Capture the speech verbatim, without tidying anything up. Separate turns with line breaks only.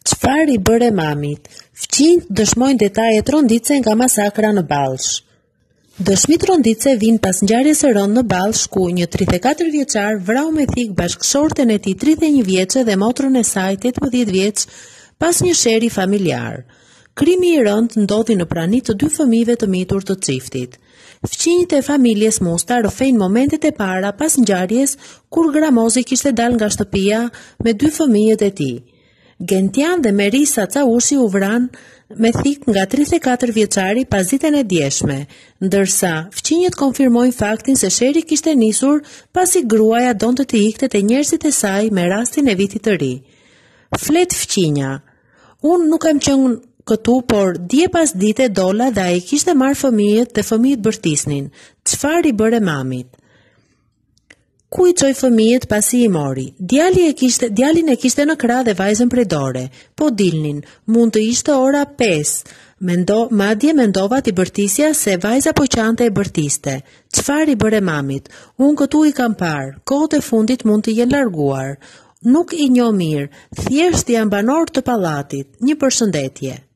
Çfarë i bëre mamit? Fqinjt dëshmojnë detajet ronditse nga masakra në Ballsh. Dëshmit ronditse vinë pas ngjarjes së rëndë në Ballsh, ku një tridhjetë e katër vjeçar vrau me thik bashkëshorten e tij tridhjetë e një vjeçe dhe motrën e saj tetëmbëdhjetë vjeç pas një sheri familjar. Krimi i rëndë ndodhi në prani të dy fëmijëve të mitur të çiftit. Fqinjtë e familjes Musta rrëfejnë momentet e para pas ngjarjes kur Gramozi kishte dalë nga shtëpia me dy fëmijët e tij. Gentian dhe Merisa Caushi u vran me thik nga tridhjetë e katër vjeçari pas ditën e djeshme, ndërsa fqinjët konfirmojnë faktin se sheri kishte nisur pasi gruaja donte të ikte te njerëzit e saj me rastin e vitit të ri. Flet fqinja. Unë nuk kam qenë këtu, por dje pas dite dola dhe ai kishte marrë fëmijët dhe fëmijët bërtisnin. Çfarë i bëre mamit? Ku i çoi fëmijët pasi i mori? Djali e kishte, djalin e kishte në krah dhe vajzën prej dore. Po dilnin, mund të ishte ora pesë. Mendo, madje mendova t'i bërtisja se vajza po qante e bërtiste. Çfarë i bëre mamit? Unë këtu i kam parë. Kohët e fundit mund të jenë larguar. Nuk i njoh mirë. Thjesht jam banor të pallatit. Një përshëndetje.